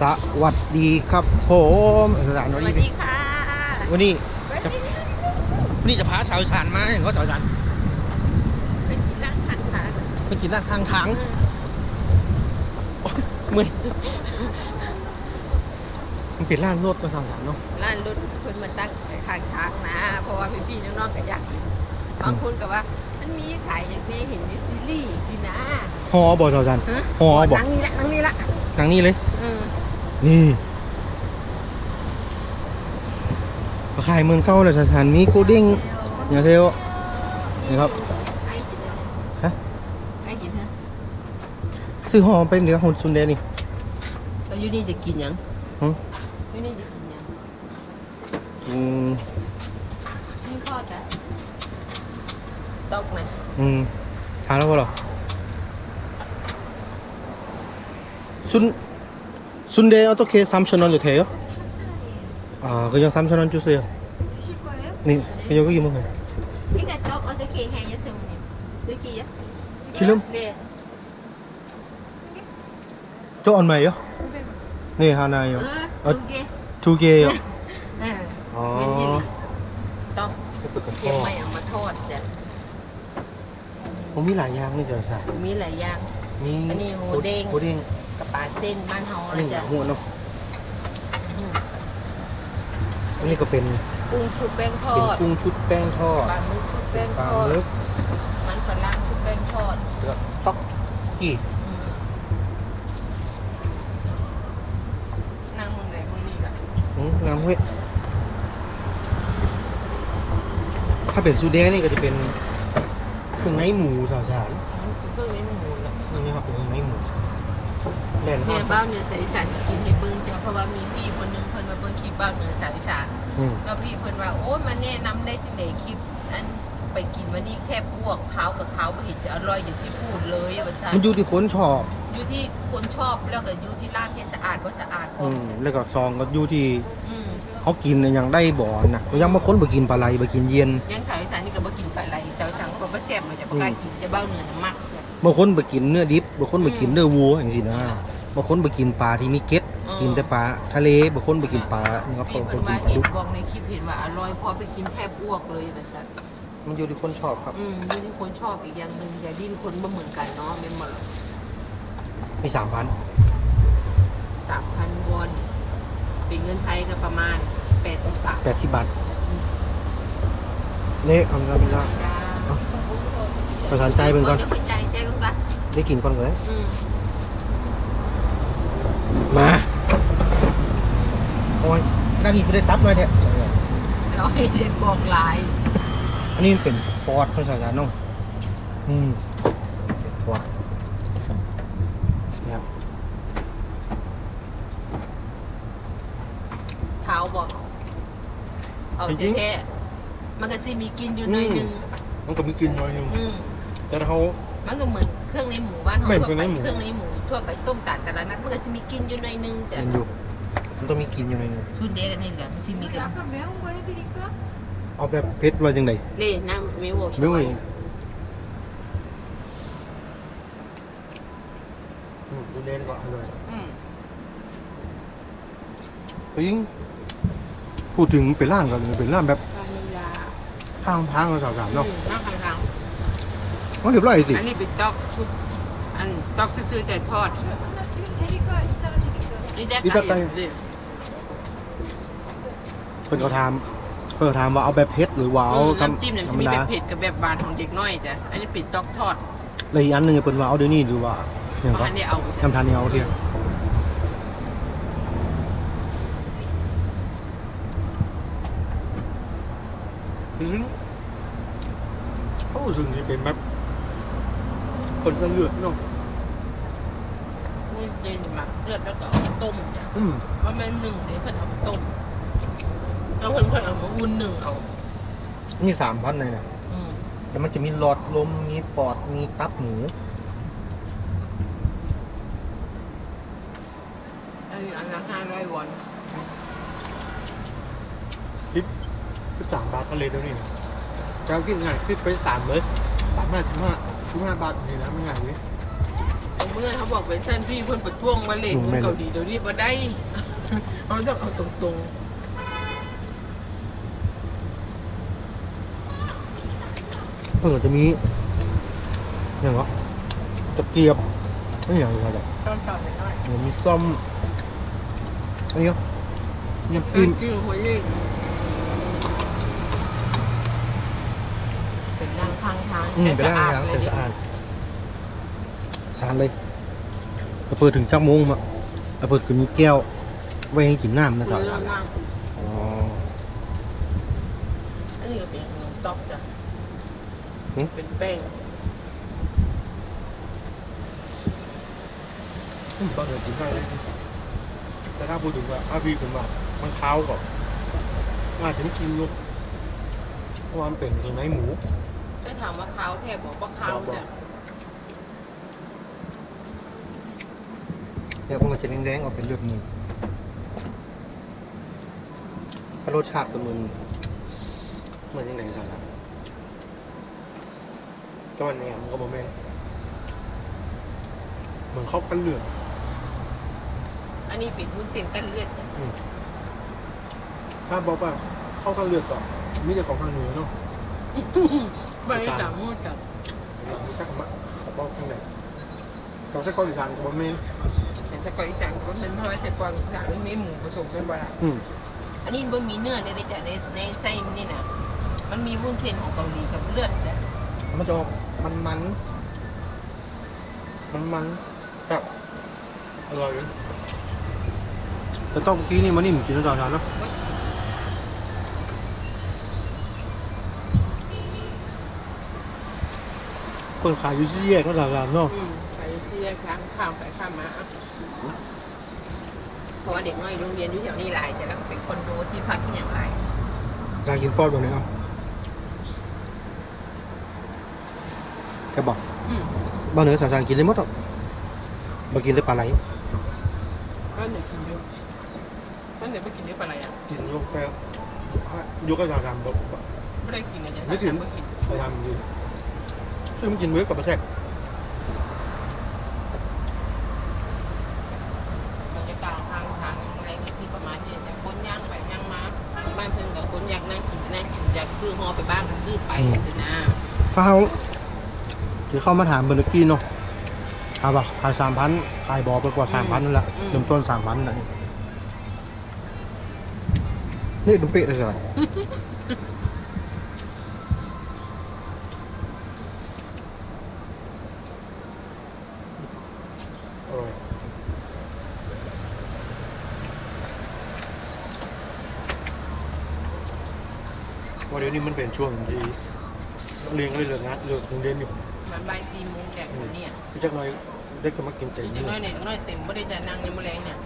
สวัสดีครับผมสถานสวันวัสนี้ดีค่ะวันนี้จะพาชาวอีสานมาอย่างก็ชาวอีสานไปกินร้านข้างทางไปกินร้านข้างทางเมื่อยมันเป็นร้านรถมาทางสารเนาะร้านรถเพิ่นมาตั้งข้างทางนะ เพราะว่าพี่ๆน้องๆก็อยากกินบางคนก็ว่ามันมีขายอย่างนี้เห็นในซีรีส์สินะฮอบ่ชาวอีสานฮะฮอบ่นั่งนี่ละนั่งนี่ละทางนี้เลยอืมนี่ขายเมืองเก่าเลยชาวอีสานมีกูดิ้งอย่าเทวนี่ครับไอ้กินอะไรฮะไอ้กินฮะซื้อฮอไปเดี๋ยวหุ่นซุนเดนี่แล้วอยู่นี่จะกินหยังหืมอยู่นี่จะกินหยังอืมนี่ทอดจ้ะตกนะทานแล้วพอหรอ순대 어떻게 3,000원 돼요? 아 그냥 3,000원 주세요. 드실 거예요? 네, 여기 먹어요. 그러니까 떡 어떻게 해요, 선생님? 여기요? 기름? 네. 저 얼마예요? 네, 하나요. 두 개. 두 개예요. 네. 아. 웬일이? 떡. 어. เก็บไม่เอามาทอดจ้ะมีหลายอย่างนี่จ้ะมีหลายอย่างมีอันนี้โหเด้งโหเด้งกับปลาเส้นบ้านเฮาอันนะนี้จ๊ะหัวเนาะอืมอันนี้ก็เป็นกุ้งชุบแป้งทอดกุ้งชุบแป้งทอดปลาหมึกชุบแป้งปลาทอดหมึกมันฝรั่งชุบแป้งทอดแล้วก็ต๊อกกี้อืมนั่งมึงไหนมึงนี่กันงามเว้ยถ้าเป็นซูเดงนี่ก็จะเป็นเครื่องในหมูสาวสารคือเพิ่งเลี้ยงหมูนะนี่ครับเป็นเครื่องในหมูแน่นแม่มากบ้านเหนือสายอีสานกินในเบิ้งจ้ะเพราะว่ามีพี่คนหนึงเพิ่นมาเบิ้งคลิปบ้านเหนือสายอีสานอืมแล้วพี่เพิ่นว่าโอ้ยมาแนะนำได้จังได๋คลิปอันไปกินวันนี้แค่พวกเขากับเขาบ่เห็นจะอร่อยอย่างที่พูดเลยว่าซั่นมันอยู่ที่คนชอบอยู่ที่คนชอบแล้วก็อยู่ที่ร้านให้สะอาดบ่สะอาดพอแล้วก็ซองก็อยู่ที่อืมเขากินน่ะยังได้บ่นะก็ยังบางคนบ่กินปลาไหลบ่กินเย็นยังสาวอีสานนี่ก็บ่กินปลาไหลสาวอีสานก็บ่แซ่บเลยจะบ่กล้ากินจะเบ้าเนื้อน้ำมักจ้ะบางคนบ่กินเนื้อดิบบางคนบ่กินเนื้อวัวอย่างซี่นะบางคนบ่กินปลาที่มีเกล็ดกินแต่ปลาทะเลบางคนบ่กินปลานี่ครับพี่บางคเพิ่นนกิว่านปลาเห็นดุกบอกในคลิปเห็นว่าอร่อยพอไปกินแทบอ้วกเลยว่าซั่นมันอยู่ที่คนชอบครับอยู่ที่คนชอบอีกอย่างหนึงอย่าดิ้นคนบ่เหมือนกันเนาะแม่นบ่ล่ะมี 3,000 3,000 วอนเป็นเงินไทยก็ประมาณ80 บาท 80 บาทเละอัลฮัมดุลิลลาห์ประสานใจเบิ่งก่อนเดี๋ยวใจลงก่อนได้กินก่อนก็ได้อืมมาโอ้ยหน้าที่คือได้ตับหน่อยแท้เราให้เช็ดกองลายอันนี้มันเป็นปอดภาษาการน้องปอดนะครับเท้าบอกเอาแท้ๆมันก็สิมีกินอยู่หน่อยหนึงมันก็มีกินน้อยนึงอืมแต่เขามันก็เหมือนเครื่องในหมูบ้านเราไม่ทั่วเครื่องไปในหมูเครื่องในหมูทั่วไปต้มตาลแต่ละนัดมันก็จะมีกินอยู่หน่อยหนึงจ้ะเป็นอยู่มันต้องมีกินอยู่ในนึงชุนเดกันนี่กันมันสิมีกัน 아까 매운 거 해드릴까? เอาแบบเผ็ดว่าจังไดนี่น้ำไม่โวชไม่ไหววยดูเด่นก็อร่อยอืมยิ่งพูดถึงเป็นร้านก็เป็นร้านแบบปลาเวลาข้างทางเราสาวๆเนาะนั่งข้างมันเรียบร้อยสิๆอันนี้เป็นต๊อกชุบอันต๊อกซื่อๆแต่ทอด 하나 지금 드릴까? 이따가 드릴까? นี่ได้นี่ถ้าไปนี่เพิ่นเขาถามว่าเอาแบบเผ็ดหรือว่าเอาน้ำจิ้มเนี่ยธรจะรมมีดาแบบเผ็ดกับแบบหวานของเด็กน้อยจ้ะอันนี้เป็นต๊อกทอดแล้วอีกอันหนึงเพิ่นว่าเอาเดี๋ยวนี้หรือว่าอย่างเพก็ราะอันนี้เอาน้ำทานนี่เอาเดียวเขาถึงนี่เป็นแบบคนกันเลือดเนาะวุ้นเส้นหมักเลือดแล้วก็เอามาต้มจ้ะว่าแม่นหนึ่งเดี๋ยวเพิ่นเอามาต้มแล้วเพิ่นค่อยเอามาอุ่นหนึ่งเอานี่3,000เลยนะอืมแล้วมันจะมีหลอดลมมีปอดมีตับหมูอันนี้อันละ500 วอน 13 บาทก็เลยเดี๋ยวนี้นะจะเอากินง่ายขึ้นไป3เลย3 5 15 15 บาทนี่นะมันง่ายเลยเพราะเมื่อเขาบอกเป็นเส้นพี่เพิ่นประท้วงมาเล่นเงินเกาหลีเดี๋ยวนี้บ่ได้ เขาจะเอาตรงจะมีอย่างวะตะเกียบไม่อย่างไรๆต้องๆหน่อยมีซ่อมอันนี้ก็ยำๆกินกินหัวยิ่งเป็นนั่งข้างทางไปได้ทางสะอาดทานเลยเปิดถึงจักโมงมาเปิดก็มีแก้วไว้ให้กินน้ำนะคเรื่รัอบ งนั่งอ๋ออันนี้ก็เป็นขนมต๊อกจ้ะเป็นแป้งตอนเดินกินได้เลยแต่ถ้าพูดถึงว่าอาพี่ผมว่ามันค้าวก่อนอาจจะไม่กินลูกเพราะว่ามันเป็นตรงไหนหมูได้ถามว่าเขาแทบบอกว่าเขาจ้ะเดี๋ยวมันก็จะแดงๆออกเป็นเลือดหมูถ้ารสชาติก็มันเหมือนยังไงสักๆก็มันแหนมก็บ่แม่นเหมือนเข้ากันเลือดอันนี้เป็นวุ้นเส้นกันเลือดจ้ะถ้าบอกว่าเข้ากันเลือดก่อนมีแต่ของทางเหนือเนาะไม่ได้จับมูดจ้ะมีแต่ของบอกทางไหนเราใช้ก้อนอีสานกับบ่แม่นแต่สกออีสานก็เป็นเพราะว่าสกออีสานมันมีหมูผสมเป็นบ่ละอืมอันนี้มันมีเนื้อเลยจ้ะในไส้มันนี่นะมันมีวุ้นเส้นของเกาหลีกับเลือดจ้ะมันจะออกมันครับอร่อยเลยแต่ต้องเมื่อกี้นี่มันนิ่มกินแล้วตอนนั้นเนาะเปิดขายอยู่ที่แยกก็ตลาดเนาะไปที่แยกข้ามไปข้ามมาเพราะว่าเด็กน้อยโรงเรียนอยู่แถวนี้หลายแต่แล้วก็เป็นคนดูที่พักที่อย่างไรการกินปอดแบบนี้เอาแกบอกบ้านเหนือสาวๆกินได้หมดหรอกมากินได้ปลาไหลก็หนึ่งกินเยอะก็หนึ่งไปกินเยอะปะไรอ่ะกินยกแป๊บยกกระดาษดำแบบไม่ได้กินอะไรไม่ถึงไม่กินกระดาษดำอยู่ซึ่งมันกินเวฟกับปลาแซ่บบรรยากาศทางอะไรที่ประมาณนี้แต่คนย่างไปย่างมาบ้านเพิ่นกับคนอยากนั่งกินอยากซื้อฮอไปบ้างก็ซื้อไปเลยนะถ้าเขาถือเข้ามาถามเบอร์เลกี้เนาะถามว่าขาย3,000ขายบอไปกว่า3,000นั่นแหละเริ่มต้น3,000นั่นนี่ดูเป๊ะเลยสิอร่อยวันเดี๋ยวนี้มันเป็นช่วงที่เรียนก็เลยเลิกงานเลิกโรงเรียนอยู่มันบ่าย4 โมงแดดคนเนี่ยพี่จักหน่อยได้ก็มากินเต็มจังน้อยเนี่ยน้อยเต็มไม่ได้จะนั่งในมะแรงเนี่ย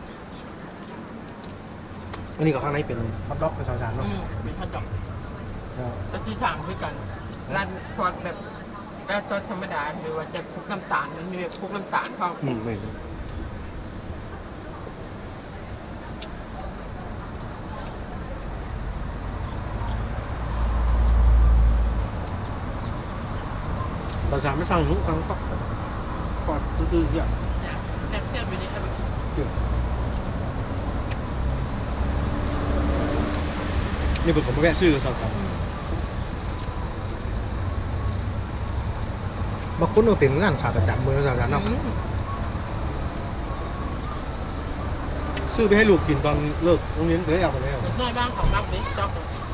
อันนี้ก็ข้างในเป็นฮอทดอกเป็นสาวๆเนาะเป็นข้าวดอกก็คือถามด้วยกันร้านซอสแบบซอสธรรมดาหรือว่าจะคลุกน้ำตาลมันมีแบบคลุกน้ำตาลเข้าไม่รู้สาวๆไม่สั่งทุกครั้งก็ปอดตื้อๆอย่างแบบเสียบไปเลยครับนี่ผมไม่แวะชื่อสาวๆบางคนเอาเป็นงานขาประจำมือสาวๆเนาะซื้อไปให้ลูกกินตอนเลิกโรงเรียนเลยเอาไปแล้วน้อยบ้างของมักดิจ๊อก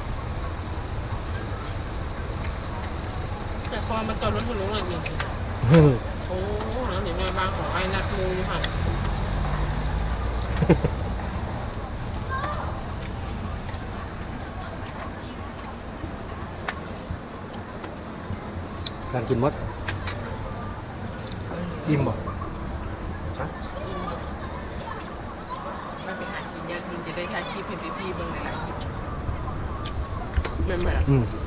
แต่พอมันจอดรถถึงโรงเรียนจริงโอ้แล้วเดี๋ยวน้อยบ้างของไอ้นัดมูอยู่ค่ะการกินมดอิ่มบ่ไม่ไปหากินยากกินจะได้ถ่ายคลิปให้พี่ๆเบิ่งในไลฟ์ไม่เหมือน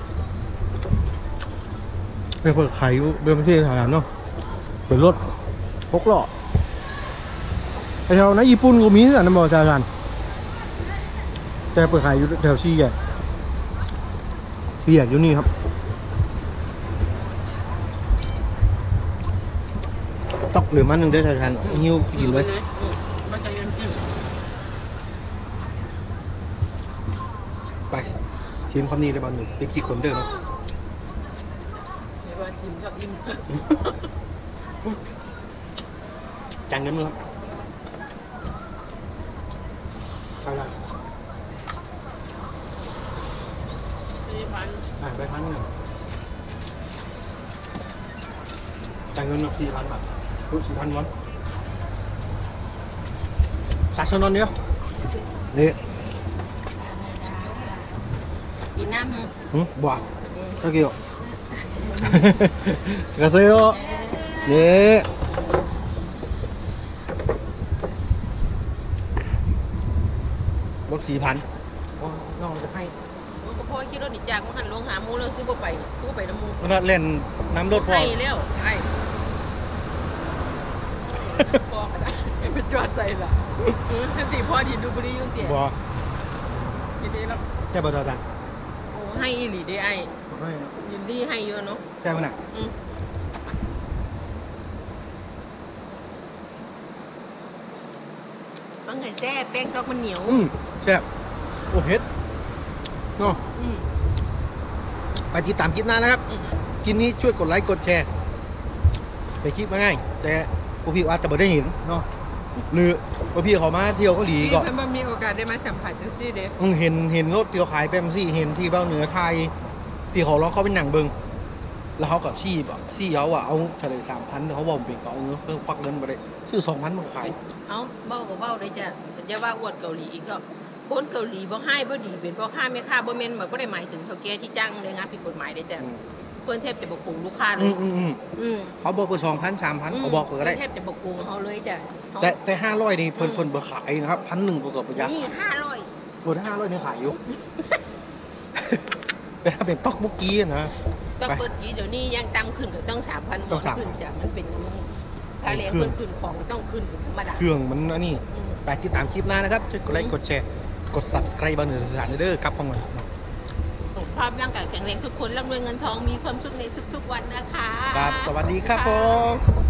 เป็นคนขายอยู่เดิมที่สถานเนาะเป็นรถ6 ล้อไอแถวนั้นญี่ปุ่นก็มีนะน้ำมันสถานแต่เปิดขายอยู่แถวซี่แยกอยู่นี่ครับ ตอกรือมันหนึ่งได้ชาชันหิ้วกินเลยมันจะยังจิ้มไปชิมคำนี้เลยบอลหนึ่งเป็นกี่คนเดิมเดี๋ยวว่าชิมชอบอิ่มจานเงินมั้งครับอะไร 4,000 ไปพันหนึ่งจานเงิน4,000 บาทรู้4,000 วอนชาชนนเดียวนี่กินน้ำมึงบ่าสักกี่กระเซียวนี่รถ4,000น้องจะให้ก็พอคิดรถอีกจากว่าหันลงหามูแล้วซื้อบ่ไปน้ำมูมันเล่นน้ำรถพอไอ้แล้วไอ้พอก็ได้เป็นจอดใส่ละฉันตีพ่อดีดูบุรียุ่งเตี๋ยบ่ยินดีแล้วแค่บ่เท่ากันโอ้ให้อีหลีได้ไอ้ยินดีให้เยอะเนาะแค่มันน่ะบางไงแจ้แป้งตอกมันเหนียวแซ่บโอ้เฮ็ดเนาะอืมไปติดตามคลิปหน้านะครับ คลิปนี้ช่วยกดไลค์กดแชร์ไปคลิปมาง่ายแต่พวกพี่อาจจะไม่ได้เห็นเนาะหรือพวกพี่เขามาเที่ยวเกาหลีพี่ก็เพิ่นบ่มีโอกาสได้มาสัมผัสจังซี่เด้เห็นรถที่เขาขายแปมซี่เห็นที่เบ้าเหนือไทยพี่เขาลองเข้าไปหนังเบิงแล้วเขาก็ชี้เขาว่าเอาทะเล3,000เขาบอกเป็นก็เอาเงินเพิ่มควักเงินมาได้ซื้อ2,000มาขายเอ้าเบ้าก็เบ้าได้จ้ะอย่าว่าอวดเกาหลีอีกก็คนเกาหลีบ่ให้บ่ดีเป็นพ่อค้าแม่ค้าบ่แม่นแบบบ่ได้หมายถึงเฒ่าแก่ที่จ้างแรงงานผิดกฎหมายได้จ้ะเพิ่นแทบจะบ่โกงลูกค้าเลอืยมเขาบอกไป2,000 3,000เขาบอกก็ได้แทบจะบ่โกงเขาเลยจ้ะแต่500นี่เพิ่นบ่ขายนะครับ1,100ประกอบประหยัดนี่500 บน500นี่ขายอยู่ แต่ถ้าเป็นต๊อกบุกกี้นะต้องเปิดกี้เดี๋ยวนี้ยังtăngขึ้นก็ต้อง 3,000 ต้องขึ้นจ้ะมันเป็นอย่างนี้ค่าแรงเพิ่นขึ้นของก็ต้องขึ้นเป็นธรรมดาเครื่องมันอันนี้ไปติดตามคลิปหน้านะครับช่วยกดไลค์กดแชร์กด subscribe บ้านเหนือสถานเด้อครับพ่อมันสุขภาพร่างกายแข็งแรงทุกคนร่ำรวยเงินทองมีความสุขในทุกๆวันนะคะครับสวัสดีครับผม